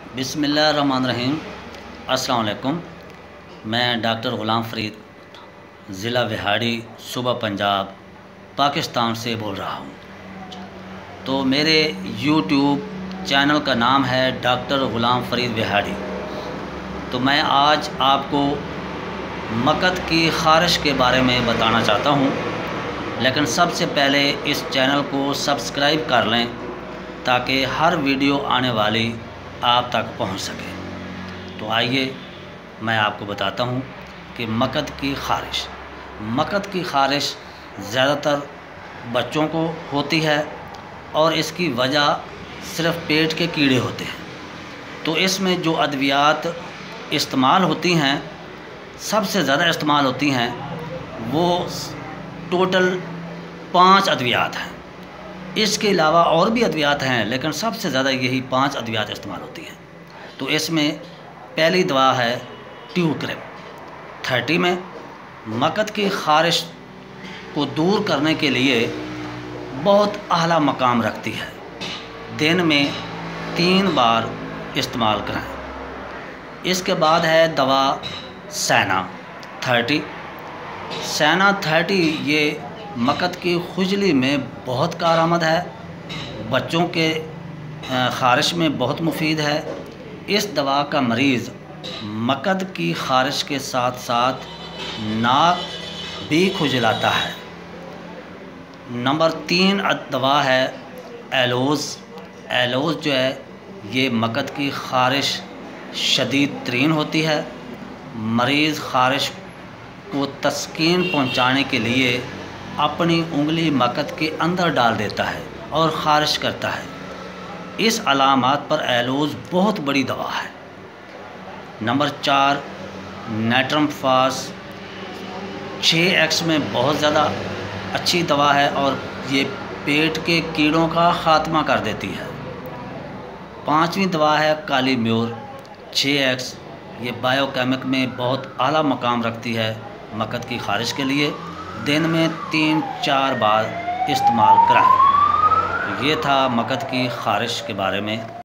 बिस्मिल्लाहिर्रहमानिर्रहीम। अस्सलाम वालेकुम। मैं डॉक्टर ग़ुलाम फ़रीद, ज़िला विहाड़ी, सूबा पंजाब, पाकिस्तान से बोल रहा हूँ। तो मेरे यूट्यूब चैनल का नाम है डॉक्टर ग़ुलाम फ़रीद विहाड़ी। तो मैं आज आपको मकत की ख़ारिश के बारे में बताना चाहता हूँ, लेकिन सबसे पहले इस चैनल को सब्सक्राइब कर लें ताकि हर वीडियो आने वाली आप तक पहुंच सके। तो आइए मैं आपको बताता हूं कि मकत की ख़ारिश ज़्यादातर बच्चों को होती है और इसकी वजह सिर्फ़ पेट के कीड़े होते हैं। तो इसमें जो अद्वियात इस्तेमाल होती हैं, सबसे ज़्यादा इस्तेमाल होती हैं, वो टोटल 5 अद्वियात हैं। इसके अलावा और भी अद्वियात हैं, लेकिन सबसे ज़्यादा यही 5 अद्वियात इस्तेमाल होती हैं। तो इसमें पहली दवा है ट्यूक्रिम 30 में। मकत की ख़ारिश को दूर करने के लिए बहुत आला मकाम रखती है। दिन में 3 बार इस्तेमाल करें। इसके बाद है दवा सैना 30। सैना 30 ये मकत की खुजली में बहुत कारआमद है, बच्चों के ख़ारिश में बहुत मुफीद है। इस दवा का मरीज़ मकत की ख़ारिश के साथ साथ नाक भी खुजलाता है। नंबर 3 दवा है एलोज़। एलोज़ जो है ये मकत की ख़ारिश शदीद तरीन होती है। मरीज़ ख़ारिश को तस्कीन पहुँचाने के लिए अपनी उंगली मकत के अंदर डाल देता है और ख़ारिश करता है। इस अलामात पर एलोज़ बहुत बड़ी दवा है। नंबर 4 नेट्रम फास 6x में बहुत ज़्यादा अच्छी दवा है और ये पेट के कीड़ों का ख़ात्मा कर देती है। 5वीं दवा है काली म्योर 6x। ये बायोकेमिक में बहुत आला मकाम रखती है मकत की ख़ारिश के लिए। दिन में 3-4 बार इस्तेमाल कराएं। तो ये था मकत की ख़ारिश के बारे में।